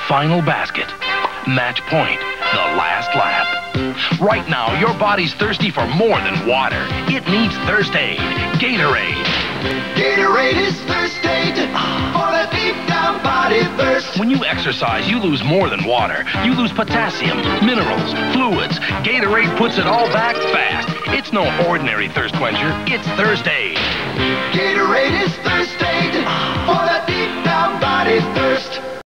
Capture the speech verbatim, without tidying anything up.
final basket. Match point, the last lap. Right now, your body's thirsty for more than water. It needs Thirst Aid. Gatorade. Gatorade is Thirst Aid for the deep down body thirst. When you exercise, you lose more than water. You lose potassium, minerals, fluids. Gatorade puts it all back fast. It's no ordinary thirst quencher. It's Thirst Aid. Gatorade is Thirst Aid for the deep down body thirst.